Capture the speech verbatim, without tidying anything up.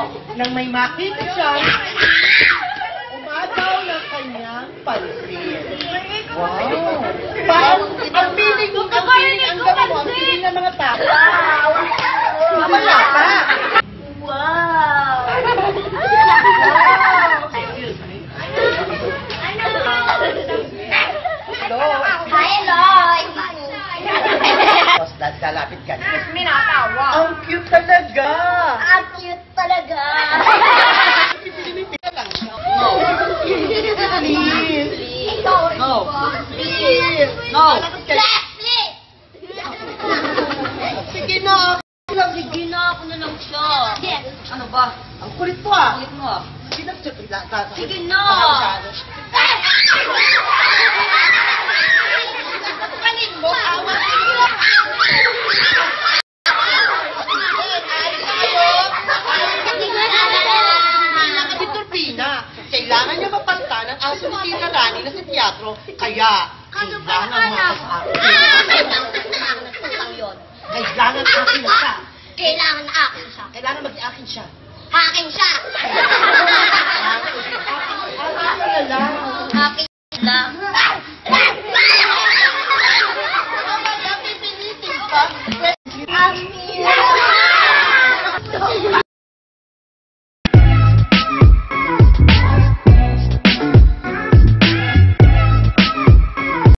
nang may makita siya, umataw ng kanyang pansin. Wow! Parang ang feeling mo, ang feeling, ang gano'n mo, ang feeling ng mga tao. Mamaya pa! Wow! Excuse me. Hello? Hello! Tapos lalapit ka. Excuse me, natawa. Ang cute talaga! Ang cute talaga! Pinipili lang siya. No. Please. No. Please. No. Please! Please! Sige na. Sige na, ako na lang siya. Yes. Ano ba? Ang kulit mo ah. Kulit mo ah. Sige na. Sige na. Kanin mo, awa.